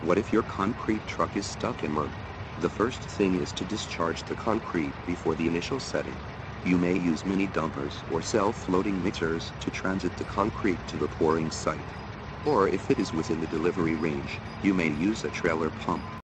What if your concrete truck is stuck in mud? The first thing is to discharge the concrete before the initial setting. You may use mini dumpers or self-loading mixers to transit the concrete to the pouring site. Or if it is within the delivery range, you may use a trailer pump.